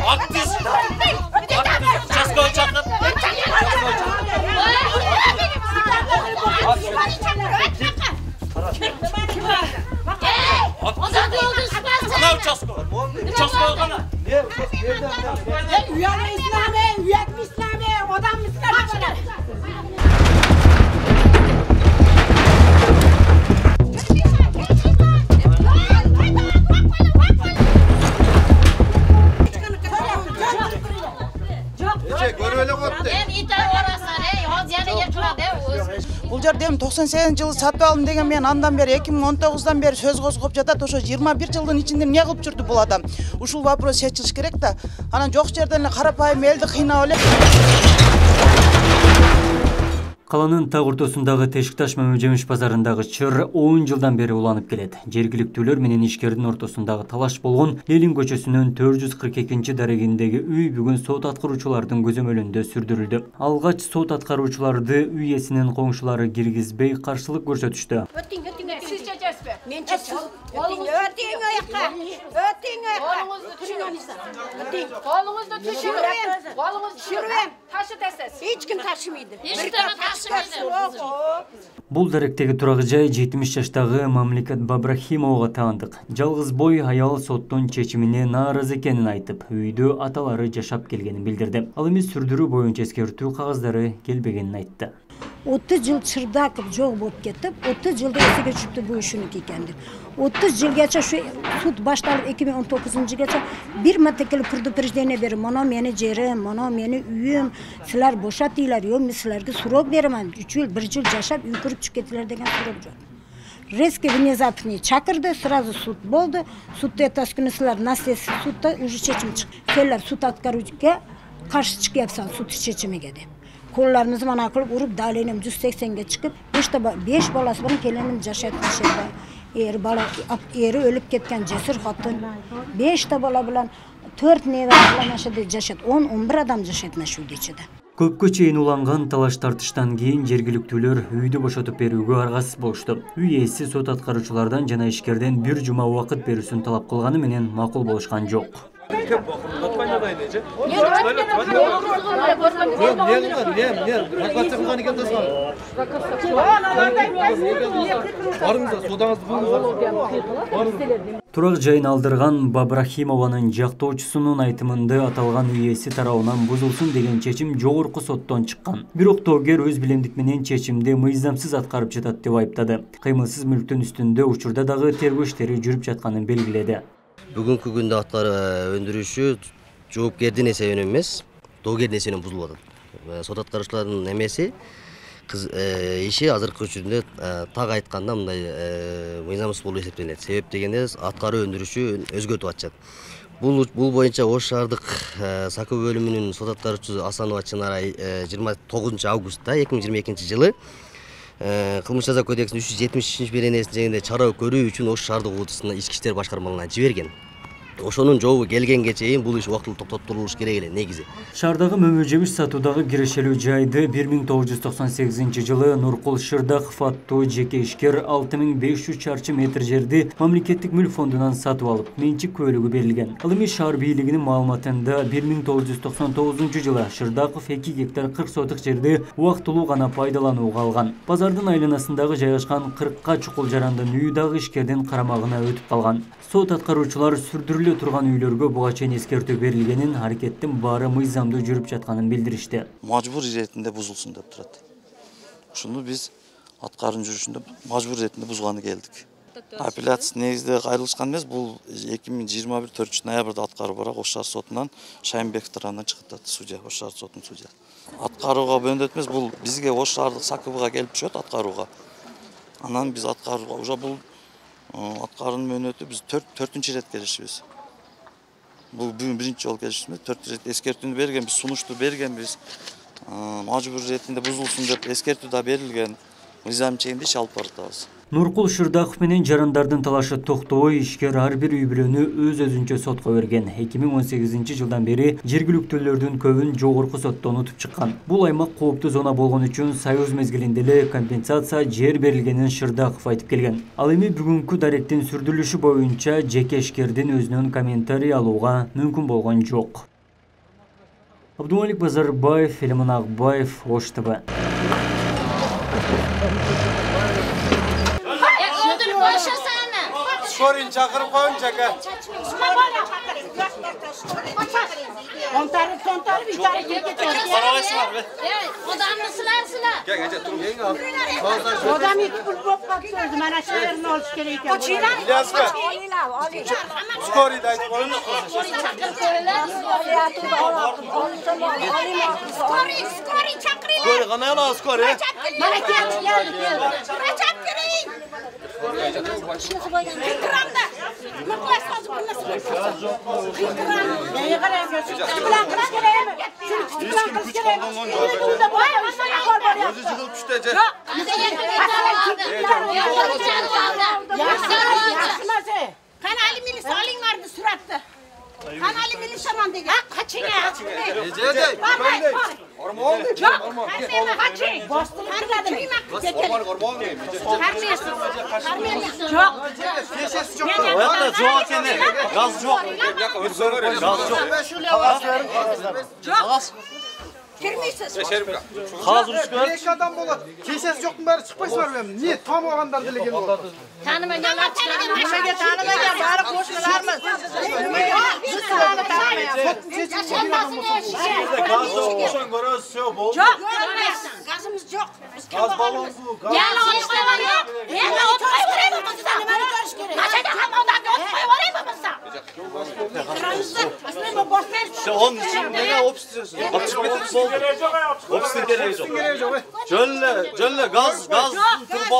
Бұл жерде 98 жылы сатып алдым деген мен андан бері 2019-дан бері сөз қозғап жатады. Ошо 21 жылдың içinde не кылып жүрдү бул адам? Ушул вопрос чечилиш керек да. Анан жок жерден эле карапайым элди кыйнап эле. Қаланын таг ортосундагы Тешикташ Мөмөжемиш базарындагы чыр 10 жылдан бери уланып келет. Жергиликтүүлөр менен ишкердин ортосундагы талаш болгон Ленин көчөсүнүн 442 дарегиндеги үй бүгүн сот аткаруучулардын көзөмөлүндө сүрдүрүлдү. Алгач сот аткаруучуларды үй ээсинин коңшулары киргизбей каршылык көрсөтүштү. Бул даректеги турак жай 70 жаштагы Мамлекет Бабрахимовага таандык. Жалгыз бой аял соттун чечимине нааразы экенин айтып, үйдө аталары жашап келгенин билдирди. Ал эми сүрдүрүү боюнча эскертүү кагаздары келбегенин айтты. 30 жыл чырдакып жок болуп кетип, 30 жылда эсеге түштү бу ишиники экен деп. 30 жылгача şu суд башталып 2019-жылгача бир марта келип предупреждение берип, мына мени жерим, мына мени үйүм, силер бошат дейлер, жок мен силерге срок беремин, 3 жыл, 1 жыл жашап үй куруп чыгып кетилер деген срок жок. Резко внезапно чакырды, сразу суд болду. Судда этас күнү силер наследство судда уже чечим чыкты. Силер суд аткаруучуга каршы чыгыпсың суд чечимиге деп. Kollarımızı bana kılıp vurup dalenim 180'e çıkıp 5 balası bana kelenim jaşatmış eri ölüp ketken cesur hatun 5 bala bilen 4 neve bilen aşağıda jaşat 10-11 adam jaşatmış uydu içinde. Көпкө чейин уланган талаш тартыштан кийин жергиликтүүлөр үйдү бошотуп берүүгө аргасыз болушту. Үй ээси сот аткаруучулардан жана ишкерден 1 жума убакыт берүүсүн талап кылганы менен макул болушкан жок. Турак жайын алдырган Бабрахимованын жактоочусунун айтымында аталган үй ээси тарабынан бузулсун деген чечим жогорку соттон чыккан. Бирок тоогер өз билемдик менен чечимди мыйзамсыз аткарып жатат деп айыптады. Кыймылсыз мүлктүн үстүндө учурда дагы тергөө иштери жүрүп жатканын белгиледи. Бүгүнкү күндө өндүрүүчү жоопкердин эсебинен эмес, доогердин эсебинен бузулуп атат. Сот аткаруучулардын эмеси иши азыркы учурда так айтканда мындай мыйзамсыз болуп эсептелет. Себеп дегенде аткаруу өндүрүүчү өзгөртүп атышат. Бул боюнча Ош шаардык САК бөлүмүнүн сот аткаруучусу Асанова Чынара 29 августта 2022 жылы Кылмыш жаза кодексинин 370 беренесинде чара көрүү үчүн Ош шаардык УКМКсына ички иштер башкармалыгына жиберген. Ошонун жообу келгенге чейин бул иш убактылуу токтотулуш керек эле негизи. Шаардагы Мөмөжемиш сатуудагы кирешелүү жайды 1998 жылы Нуркул Шырдаков аттуу жеке ишкер 6500 чарчы метр жерди мамлекеттик мүлк фондунан сатып алып, менчик күбөлүгү берилген. Ал эми шаар бийлигинин маалыматында 1999 жылы Шырдаков 2 гектар 40 соток жерди убактылуу гана пайдаланууга алган. Базардын айланасындагы жайгашкан 40 чукул жарандын үйү дагы ишкердин карамагына өтүп калган. Сот аткаруучулар сүрдүрүлө турган үйлөргө буга чейин эскертүү берилгенин, аракеттин баары мыйзамдуу жүрүп жатканын билдиришти. Мажбур иретинде бузулсун деп турат. Ушуну биз аткаруу жүрүшүндө мажбур иретинде бузганы келдик. Апелляция негизде кайрылышкан эмес, бул 2021 4 ноябрда аткаруу барак Ош шаар сотунан Шайынбеков тарабынан чыгып судья, Ош шаар сотунун судьясы. Аткарууга бөлүнөт эмес, бул бизге Ош шаардык САКБга келип түшөт аткарууга. Анан биз аткарууга уже бул аткаруунун мөөнөтү биз 4-чү ирет келишибиз. Бул бүгүн 1-чи жолу келишибиз, 4 ирет эскертүүнү бергенбиз, сунушту бергенбиз. Мажбур иретинде бузулсун деп эскертүү да берилген. Мыйзам чегинде иш алып баратабыз. Нуркул Шырдаков менен жарандардын талашы токтобой, ишкер ар бир үй бүлөнү өз-өзүнчө сотко берген. 2018 жылдан бери жергиликтүүлөрдүн көбүн жогорку соттон утуп чыккан. Бул аймак кооптуу зона болгон үчүн союз мезгилинде эле компенсация жер берилгенин Шырдаков айтып келген. Ал эми бүгүнкү даректин сүрдүрүлүшү боюнча жеке ишкердин өзүнөн комментарий алууга мүмкүн болгон жок. Abdumalik Bazarbayev, Elman Akbayev, Osh TV. Skorin çakırıp koyun çaka. Kontarı bir tane getir. Odamlısılar sıla. Gel gece durun. Odam iki bulup bakıyoruz. Bana şehrin olmuş gerekiyor. O çiğden. İlyas'ka. Skori daydı koyun. Skori çakırıyla. Skori kanayana skori. Bana gel. Reçap göreyim. Kıkıramda. Mutlaş fazla bulmasın. Kıkıram. Neye kadar yapıyorsun? Kıkıram geleyim. Kıkıram kız geleyim. Burada boya var. Gözü çıkıp püştece. Kanali milis alın vardı surattı. Kanali milis aman diye. Kaçın ya. Gece de. Orman değil. Kaçın. Boston kırmadım. Orman değil. Karmiyesiz. Çok. Keşesi çok. Hayatta çok seni. Gaz çok. Gaz çok. Çok. Girmişsiniz. Gaz uçkör. Beş adam bolat. Keşesi çok mu bari çıkmaz var benim. Niye? Tam o andan dile geliyor. Tanıma gel. Bari koşmalarmız. Gaz olmuşsun görüyorsun şey bol. Çok. Görmezsin. Gazımız yok. Gaz balon bu. Gel onu koy var ya. Gel onu koy var ya babamıza. Maçada hem ondan da koy var ya babamıza. Kıramızda. Aslında bu boş ver. İşte onun için ne opsiyorsun? Açık bir futbol. Opsiyon gelecek. Gölle gaz turbo.